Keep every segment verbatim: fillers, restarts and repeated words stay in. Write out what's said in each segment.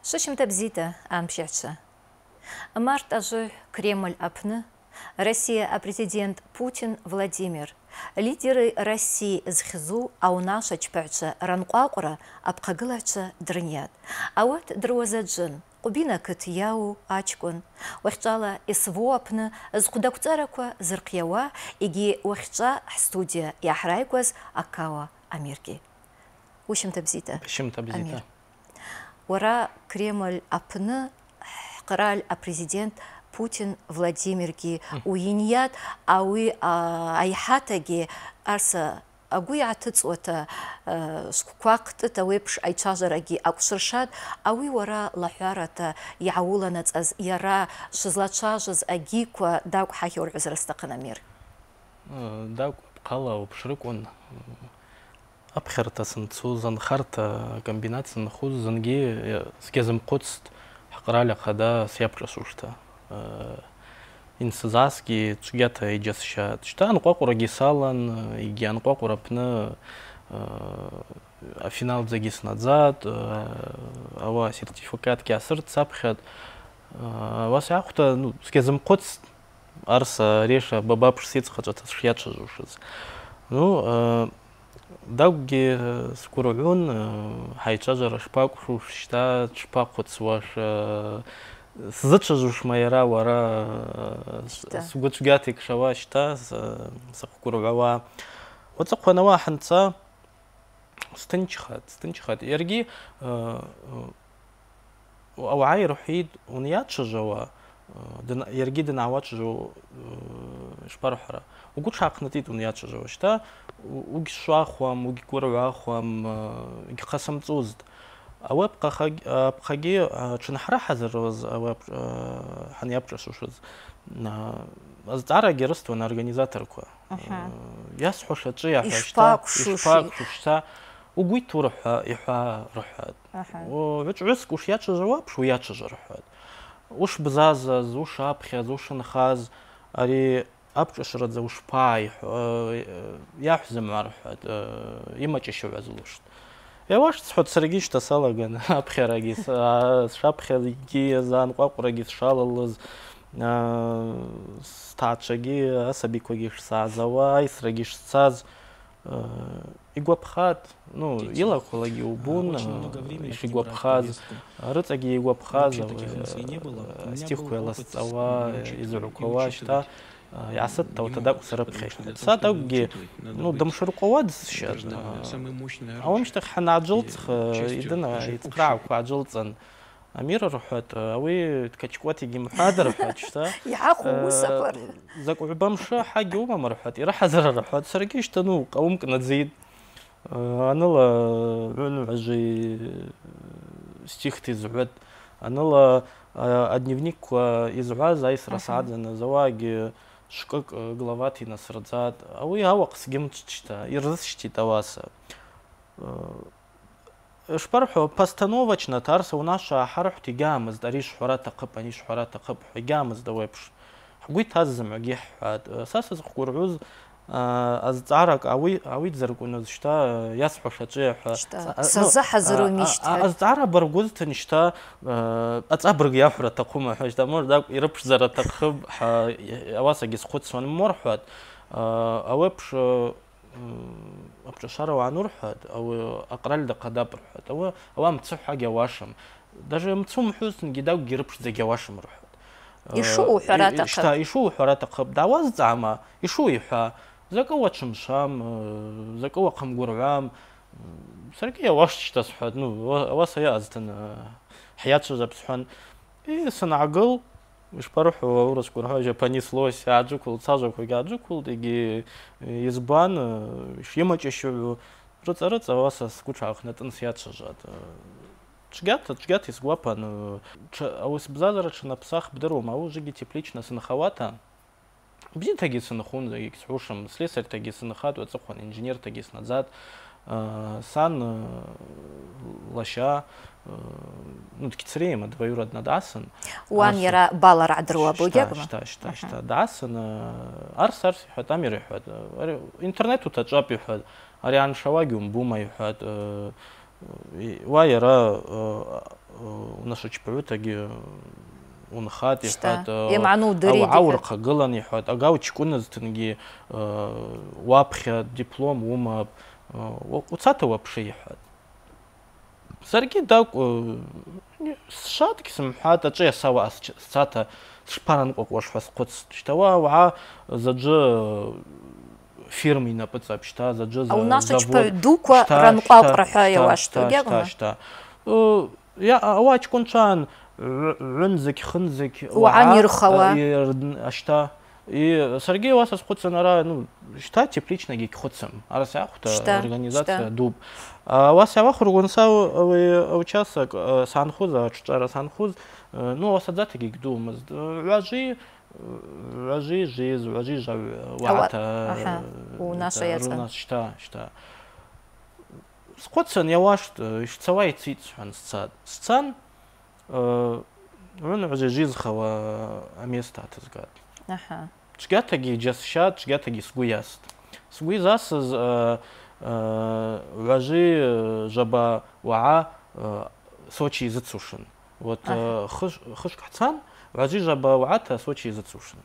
Шышым табзита ампшятша. Март ажы Кремль апны. Россия а президент Путин Владимир. Лидеры России зхизу, а у наша чпяча ранкуакура апкагылача дрынят. А вот друазаджин. Кубина кытяу ачкун. Уахчала исво апны зкудакуцараква зыркьява иги уахча студия яхрайкваз аккава Америки. Ушим табзита. Ушим табзита. Ура Кремль апны قرال президент Путин Владимирги уиньят ауи айхатаги арса агуи атыцуата сквакт тавепш айчажараги акушршат ауи вара лахарата яуланац аз яра шизлачажыз агиква дак хахюр үзрастаканамир дак қала обшрыкон абхертасын цузан харта комбинацияны хузанги скезем коцт قرالة خدا سيابك سوشتا إنسازاسكي تجاتا يجسشات شتا نقاقورا جيسالان يجي نقاقورا بنا فينال زاجيس نادزاد أوا سيرتيفикат كاسرت سابخد واسع خدا ну скезем коц арса реша бабабш сиц хачата шьяча жушыз ну дауги скурогон хайчажара шпаку шта шпаку цваш сзачажуш майра вара сугучгатик шава шта сакурогава вот сакханава ханца стынчхат стынчхат ерги ауай рухид униячажава ерги динавачжу шпархара угу шахнатит униячажава шта уги шахвам уги курагахвам ги хасамцузд аваб қахаги чунахра хазарваз аваб ханьяпчашушуз аздара герстван организаторку ясхушачи яхашта ишпакшушта угуй турха иха рухат о вич риск уж яча жаваб шу яча жархат уж бзазаз уж апхяз уж нхаз ари أبشر ذا وش باي يحزم عرفت يما تشوف عزلوش يا واش تحط سرقيش تصالجن أبخر أجيس شابخر يجي زان قاقر أجيس شاللز ستاتشجي أسبيك وجيش سازوا يسرقيش ساز игуапхат ну ила колеги убун иши игуапхат рыцаги игуапхат стихку ластава изурукова шта ясат таутадак сарапхеш сатауги ну дамшурковад сейчас а он что ханаджылт идена иткрау кваджылтсан амира рухат ави ткачквати ги мухадара хачта яху сапар закубамша хагиума мархат ира хазара рухат сарги что ну قومك надзид аныла ну ажи стих ты зубат аныла дневник изуаз айс расадана заваги шкак главати насрадзат ави авакс гемчта ирзшти таваса шпарху постановочно тарса у наша хархти гамз дариш хурата қып аниш хурата қып гамз давепш хугит тазм гих сас зхуруз азцарак ави ави заргунуз шта ясхушачи сазахазру мишта азцара баргуз тништа ацабрг яхра тақума хашта мор да ирпш зара тақып аваса гис хутсон морхат авепш أبشر وعنور حد أو أقرال دقداب حد أو أو متصح حاجة واشم даже متصوم حسن جداو جربش زي جواشم رحد يشو حراتك إشتا يشو حراتك دعواز زعما يشو يحا زكوا شمشام زكوا قم قرعام سرقية واش تصحد نو واسيا أزتن حياة شجاب سبحان إيه سنعقل مش بروح ورس كورها جابانيسلوس عجوكل صاجوك وجاجوكل تيجي يزبان مش يمشي شو رت رت واسا سكوتشا خنتن سيات شجات чгат чгат из гуапан а бзазара на псах бдером а уже теплично сынахавата бзи таги сынахун за иксушам слесарь таги сынахат вот захон инженер таги назад сан лаша ну ткицреема двоюродна дасын уан яра балар адруа бугягма шта шта шта дасын арс арс хат амир хат интернету тачапи хат ариан шавагиум бума хат ва яра ونشوف بروتاجي ونخات يحط يمعنو دري أو عورقة قلن يحط أجاو تكون زتنجي وابخي دبلوم وما وتصاتو وبشي يحط سرقي داك شاد كسم حتى جاي سوا ساتا شبارن قوش فاس قدس شتوا وع زج فيرمي نبتسب شتا زج أو ناشج بدوكوا رنقاق رحايا واشتا شتا شتا يا أواج كونشان رنزك خنزك وعن يرخوا أشتا и Сергей вас сходится на ну что теплично гик ходцем а раз я хута организация дуб а вас я вахру гонсау участок санхуза чара санхуз ну вас отзати гик дум ложи ложи жизнь ложи жав вата у наша яца что что сходцен я ваш цавай цит хан сцад сцан ну уже жизнь хава место отзгад Aha. Чгатаги джасшат, чгатаги сгуяст. Сгуязас ложи жаба уа сочи зацушен. Вот хыш кацан ложи жаба уата сочи зацушен.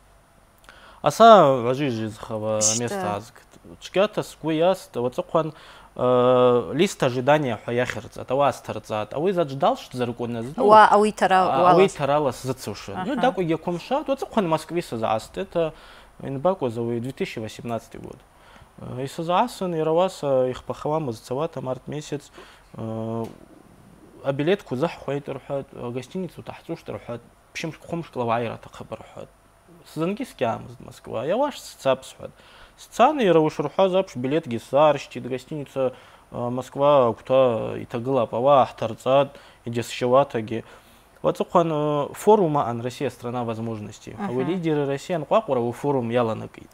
Аса ложи жизхава место азг. Чгата сгуяст, вот цокwan лист ожидания хаяхерц, это вас торцат, а вы заждал, что за руку не знал? А вы тарал, а вы таралас зацушен. Ну так я комша, вот цокwan Москве созаст, это инбаку за две тысячи восемнадцатый год. И созасын, и раваса их похавам зацевата март месяц, а билетку захует рухат, гостиницу тахтуш рухат, пшим хомш клавайра такхабар рухат. Сзангиски амз Москва, я ваш цапсхат. Сцаны и равушурха запш билет гисарщи гостиница Москва куда и тагла пава ахтарцат и десшеватаги. Вот он форума ан Россия страна возможностей. А вы лидеры России ан квакура форум яланакит.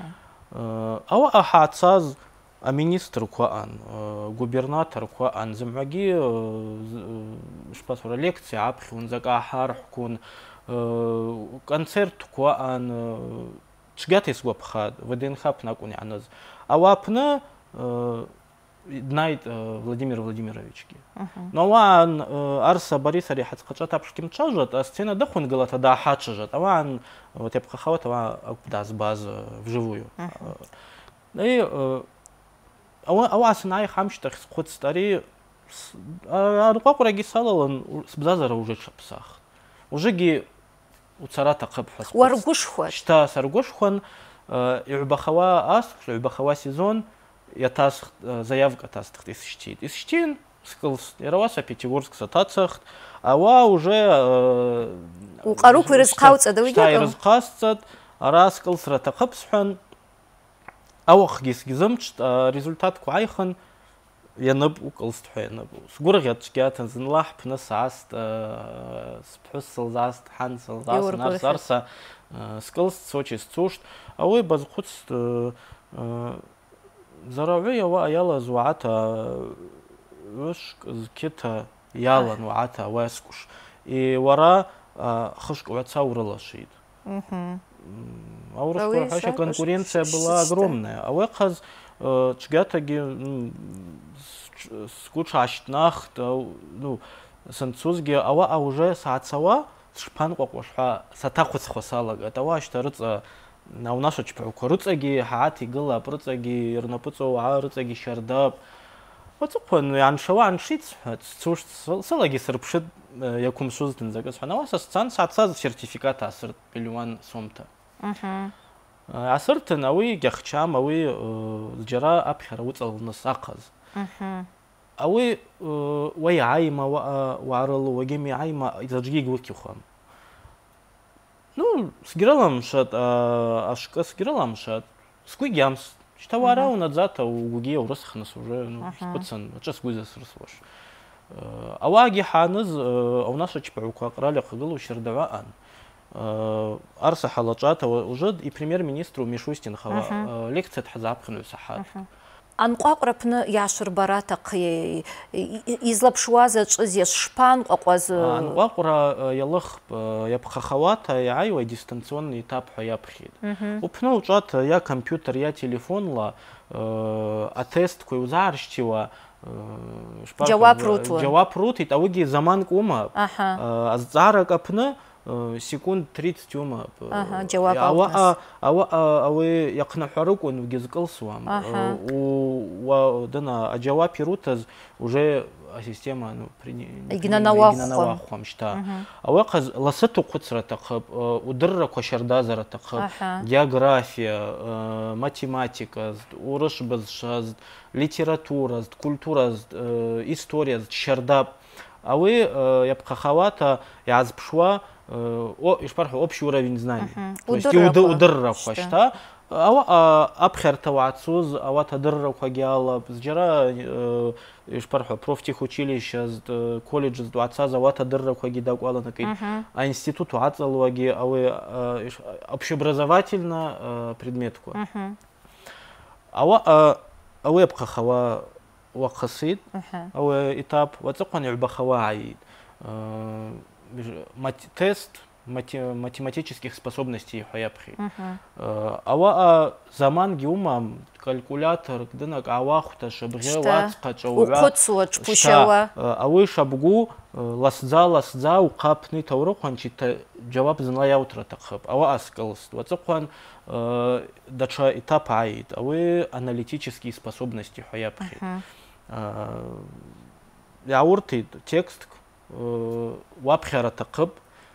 А ва ахатсаз а министр кваан губернатор кваан замаги шпасура лекции апхун закахар хкун концерт кваан чгатис гопхад ВДНХ пнакуни аназ авапна знает Владимир Владимирович. Но он Арса Бориса рехат скачат апшким чажат, а сцена дахун галата да хачажат, а он вот я пхахава това да с баз вживую. И а он а он сна их хамштах сход стари а рукапура гисалалан с базара уже чапсах. Уже ги وصارت قبح ورقوش خوات شتا سرقوش خون يعبخوا أس يعبخوا سيزون يتاسخ заявка тастх исчтит исчтин скилс яраваса Пятигорск сатацах ава уже уқарук вирзқауц адавига вирзқасцат араскилс ратақбсхан аух гисгизмчт результат куайхан янаб уқылст хянаб сгургят чгятан зинлах пнасаст спхусл заст хансл заст нарсарса скилс сочи сцушт а вы базхуц заравия ва яла зуата вш кита яла нуата васкуш и вара хышк вацауралашид. Угу. А у конкуренция была огромная. А вы хаз чгатаги скучашт нахт, ну, сенцузги, ава а уже саацава шпан кокошха сатахуц хосалага. Това что рыца на у нас очень рыцаги хаати гыла рыцаги рнапуцо а рыцаги шардап. Вот он аншава аншиц цуш салаги сырпшит якум шуздин загас. На вас сан саца сертификат асыр пилюан сомта. Угу. Асырты науи гяхчам ауи джара апхара уцал насақаз. Угу. Ауи уай айма варал вагими айма изажги гвыкихам. Ну, сгиралам шат, ашка сгиралам шат. Скуигямс. Что вара у надзата у гуги урасхнас уже, ну, спецан, час гузас русваш. Ауаги ханыз у нас очпаука крали хагылу шердаваан. Арса халачата уже и премьер-министру Мишустин хава лекция тхазапхну сахат. Анқуақрапны яшыр барата қи излапшуаза чызес шпан қоқваз Анқуақра ялых япхахавата яйва дистанционный этап япхид. Упну учат я компьютер я телефонла а тест кой узарщива جواب روتون جواب روتيت أوجي زمان كوما الزعرة كابنا سكون تريت يوما جواب أو أو أو يقنع حرق ونجز قلصوام ودنا الجواب روتز وجا система ну игнанавахом шта авақаз ласату қуцра тақып удырра қошардазара тақып география математика урыш бізшаз литература культура история шардаб авы япқахавата язбшва о ишпарху общий уровень знаний то есть удырра қошта أو أبخر توعتسوز أو تدرر وخجالة بزجرا إشبرحو بروفتيخ училище колледж دوعتساز أو تدرر وخجدا وقالا نكيد а институт وعتسال وجي أو общеобразовательно предметку أو أو يبقى خوا وقصيد أو إتاب وتقنع بخوا عيد тест математических способностей хаябхи. Ава заман гиумам калькулятор гдынак авахта шабгhe вацқачаура. Уқуцуач пушава. Авы шабгу ласдза ласдза уқапны таурыққан чита жавап зынла яутра тақып. Ава аскалст. Вацыққан дача этап айд. Авы аналитические способности хаябхи. Яуртид текст вапхера тақып.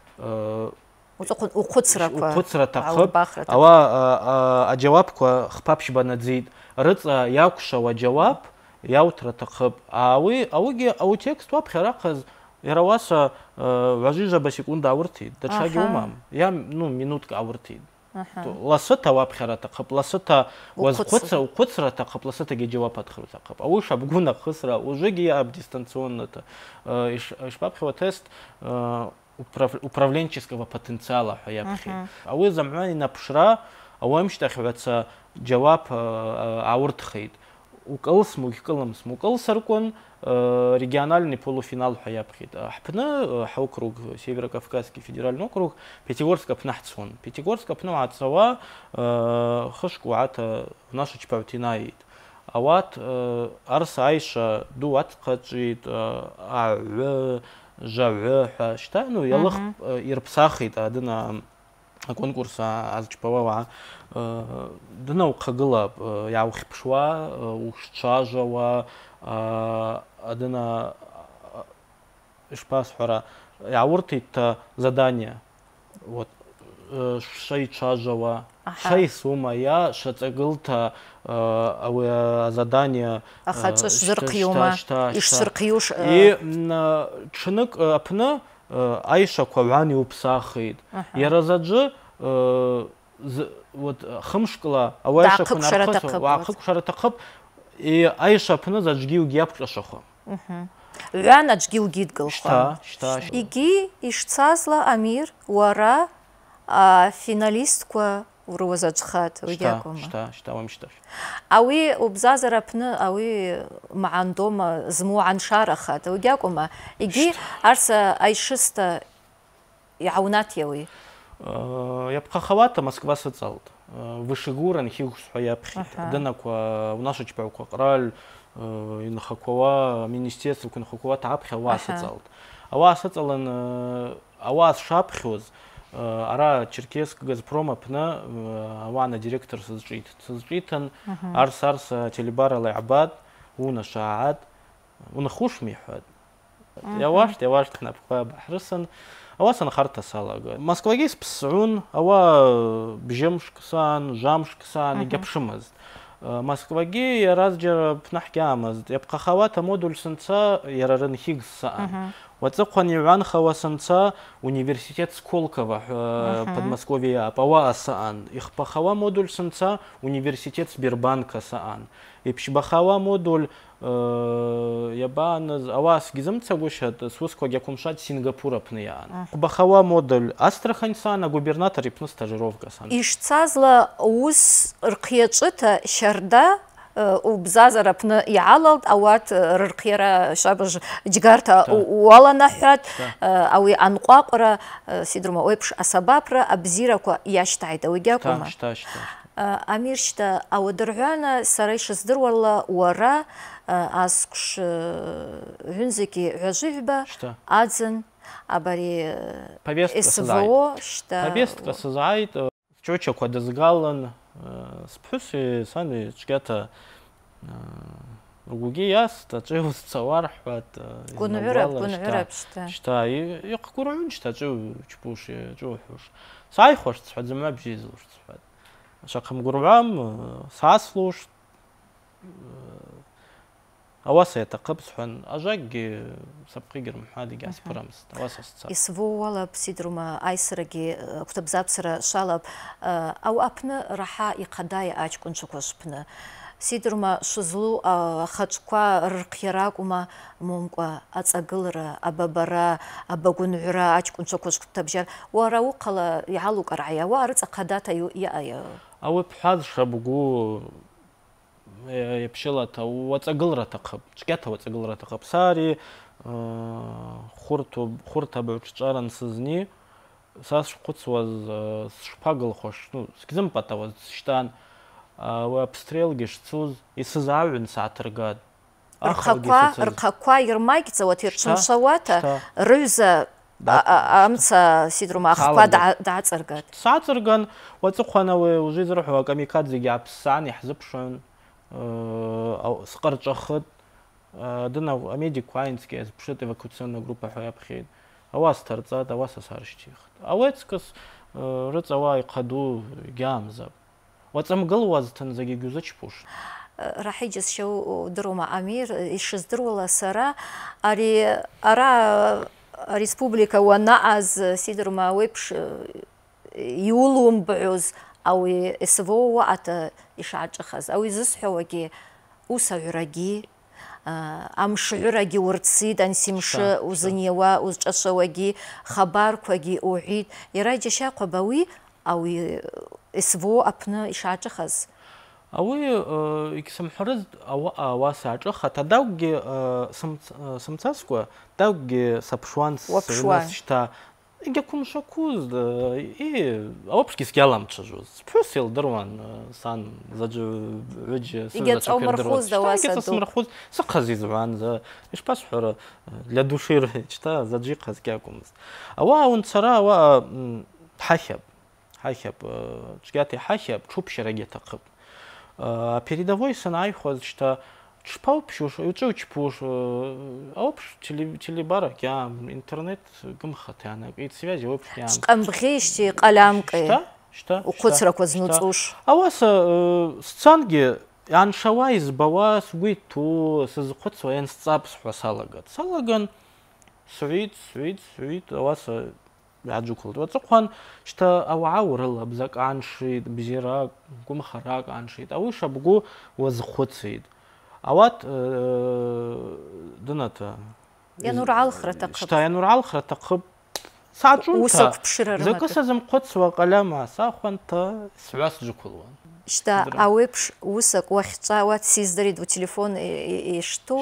وقصرة تقب أو الجواب خبابش بنزيد رضا ياكش وجواب ياوتر تقب أوي أوجي أو تكست واب خرقز يرواسا وجيجة بسكوندا أورتي دشاجي أمام يا نو минутка أورتي لسته واب خرا تقب لسته وقصرة وقصرة تقب لسته جي جواب أدخل تقب أو شابقونا خسرة وجيجي أب дистанционно إيش إيش باب خو тест управленческого потенциала хаябхи. А вы замани на пшра, а вы мштахваться джаваб ауртхейд. Укал смукалам смукал саркон региональный полуфинал хаябхи. Хпна хаукруг Северо-Кавказский федеральный округ Пятигорска пнахцон. Пятигорска пнахцова хашкуата наша чпаутинаид. А вот арс айша дуат каджит а جاوه شتانو يلخ يربساخي تادنا конкурс азчпава дна уқагыла я ухипшва ушчажава адына шпасхора я уртит задание вот шей чажава шей сума я шатагылта а задание ахачш зырқиума ишсырқиуш и чынык апна айша квани упсахид яразаджы вот хымшкла авайша кунархас вақык шаратақып и айша апна заджгиу гиапшахо Рана джгил гидгалха. Иги ишцазла Амир уара финалистка урвазаджхат. Шта, шта, шта вам шта. Ауи убзазарапны ауи маандома зму аншарахат. Угякума. Иги арса айшиста яунат яуи. Я пхахавата Москва социалт. Вышегуран хигус хаябхит. Дынаква у наша чпаука краль. Инхакова министерство кунхакова тапхи авас социалт. Авас социалан авас шапхиоз. Ара Черкесск Газпрома пна авана директор сызжит. Сызжитан арс арс телебара лайабад уна шаад уна хуш михад. Я ваш, я ваш тхнапха бахрсан. Авасан харта салага. Москвагис псун ава бжемшксан, жамшксан игапшимаз. Москваги разджер пнахкамаз. Ябqa хавата модуль сенца ярарын хигсан. وتقني عن خواسنца университет Сколково Подмосковье Пава Саан. Их пахава модуль сенца университет Сбербанка Саан. И пшбахава модуль ябан авас гизмца гушат суско якумшат Сингапура пниян. Бахава модуль Астрахань Саан, губернатор и пну стажировка Саан. Ишцазла уз рқиячыта шарда وبزازر بن يعلق أوات رقيرة شابج جارتا ولا نحات أو أنقاقرة سيدرما ويبش أسبابرة أبزيركوا يشتعد ويجاكم. أميرشتا أو درعانا سريش صدر والله ورا аскш гюнзики гюживба адзен абари СВО шта повестка созайт чуча кодезгалан спуси сани чгата وجي ياس تجو تصور حوت كونعرب كونعرب شتا شتا يقكرون شتا جو تشبوش جو حوش صاي خوش تصحد زعما بجيزوش تصحد شاقم قرعام ساسلوش أواسة تقب صحن أجاج سبقي جرم حادي جاس برامس أواسة صار يسوو ولا بسيدرما أيسرجي كتب زابسرة شالب أو أبنا راح يقضي أجكون شكوش بنا سيدرما شزلو خدشكوا رقيراكما ممكوا أتأجلرا أببرا أبغنعرا أجكون شكوش كتبجر وراو قلا يعلو كرعيا وارد أقداتا يو يا أو بحاضر شبقو يبشلت وتأجلرا تقب شكاتها وتأجلرا تقب ساري خورتو خورتا بعشرة سزني ساس قدس وز شباقل خوش نو سكزم بتا وز شتان وابستريل جشتوز يسزعون ساعة رقاد رقاقوا رقاقوا يرمايك تزواتير شمشواتا ريزا أمسا سيدرما أخوا دعات رقاد ساعة رقان وتقوانا وجيز روحوا كاميكادزي جاب الساعة يحزبشون أو سقرت أخد دنا أميدي كواينسكي بشت إيفاكوسيوننا جروبا حياة بخير أواس ترزاد أواس سارشتيخ أويتسكس رز أواي قدو جامزب واتسامقل وازتن زاجي جوزش بوش راح يجلس شو دروما أمير يشز درولا سرا أري أرا ريسبوبليكا ونعز سيدرما ويبش يولوم بعوز أو يسووا وقت إشعاج خز أو يزسحوا وجي وسعرجي أمش عرجي ورتصيد أن سمش وزنيوا وزجشواجي خبر كوجي أوعيد يراجع شاق بوي أو يسووا أبنا إشعاج خز أو يكسم حرز أو واسع خا تداوج سم سمتاسكوا داوج سبشوانس وبشتا يجيكم شكوز إيه أو بس كيس كلام تجوز بروسيل دروان سان زج وجه يجت أو مرخوز دواسة يجت مرخوز سقزي زبان ز إيش بس حر لدوشير إشتا زجي قز كياكم أو أون ترى أو حشب حشب شجاتي حشب شوب شرقي تقب передовой сценарий ходит, что чпал пшуш, учу чпуш, а общ теле телебара, я интернет гмхатяна, и связи общие. Амбришти, каламки. Что? Что? Укоцрак вознуцуш. А вас сценги, аншава избава суиту, сызхот своен сцапс хвасалагат. Салаган, суит, суит, суит, а вас عجوكل وتقهن شتا أو عور الله بزاك عنشيد بزيراك قوم خراك عنشيد أو إيش أبغو وزخوت سيد أوات دنتا يا نور على الخرة تقب شتا يا نور على الخرة تقب ساعة جونتا وسق بشرر زكا سازم قدس وقلما ساخوانتا سواس جوكلوان شتا أويبش وسق وخطاوات سيزدريد وتليفون يشتو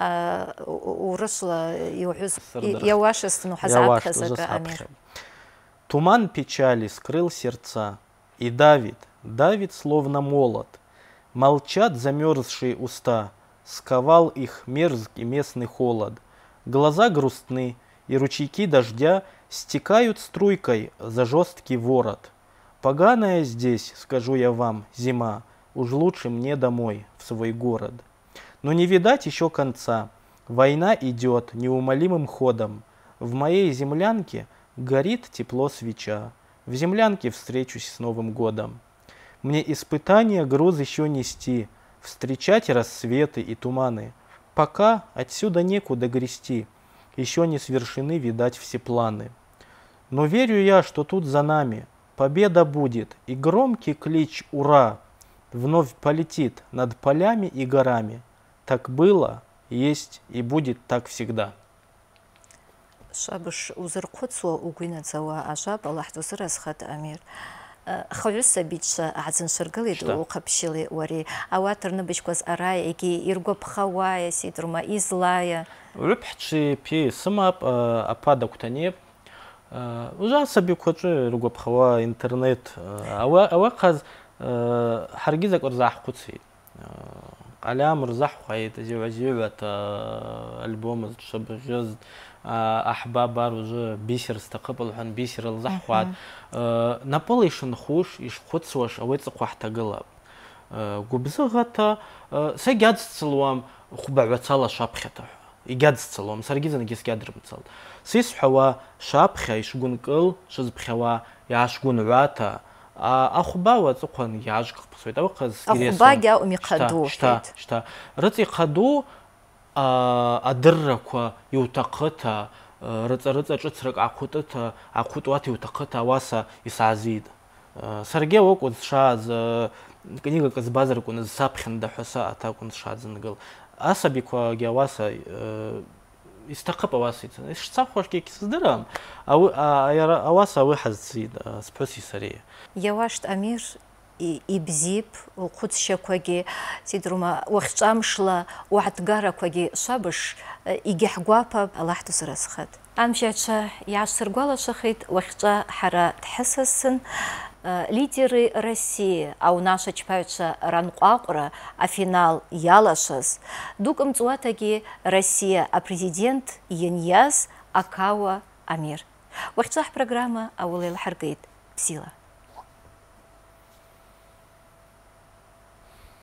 ورسلا يوحز يواشست ну хазак хазака амир. Туман печали скрыл сердца, и давит, давит словно молот. Молчат замерзшие уста, сковал их мерзкий местный холод. Глаза грустны, и ручейки дождя стекают струйкой за жесткий ворот. Поганая здесь, скажу я вам, зима, уж лучше мне домой, в свой город. Но не видать еще конца, война идет неумолимым ходом. В моей землянке горит тепло свеча, в землянке встречусь с Новым годом. Мне испытания груз еще нести, встречать рассветы и туманы. Пока отсюда некуда грести, еще не свершены, видать, все планы. Но верю я, что тут за нами победа будет, и громкий клич «Ура!» вновь полетит над полями и горами. Так было, есть и будет так всегда. شابش وزر قدس وقينا زوا عجب الله حدوزر أسخد أمير خلص بيتش عزن شرقلي دو قبشلي وري أواتر نبيش كوز أراي إيجي يرقب خوايا سيدر ما إزلايا ربحتشي بي سماب أبادا كتانيب وجا سبي كوتشي رقب خوا إنترنت أواقز حرقيزك أرزاح قدسي Алям рзахуает, зевазеват альбом шабжез أحباب уже бисер стақыбыл хан бисер рзахуат. Наполишн хуш иш худсваш авецахуахта галаб. Губзагата сагядцлуам хубавацала шапхета. Игядцлуам саргизан гискядрмцал. Сис хава шапха ишгункл шзбхава яшгун вата. أخبار تقن يعجق بسويت أو قز أخبار جاء مقدو شتا شتا رتي قدو أدرك يوتقطها رت رت أشترك عقوتة عقوتات يوتقطها واسا يسعزيد سرجع وقت شاز كنيجا كز بازر كون زابخن ده حسا أتا كون شاز نقول أسابيك وجواسا يستقب واسيت إيش صافوش كي كسدرام أو أواسا واحد زيد سبوسي سريع يواشت أمير يبزيب وقد شكوجي سيدروما وقت أمشلا وعد جارا كوجي صابش يجي حقوابا الله تسرس خد أمشيتش يعصر قولا شخيت وقت حرا تحسسن лидеры России, а у нас очевидно ранкуакра, а финал ялашас. Дукам цуатаги Россия, а президент Яньяз Акауа Амир. Вахтах программа Аулел Харгейт Псила.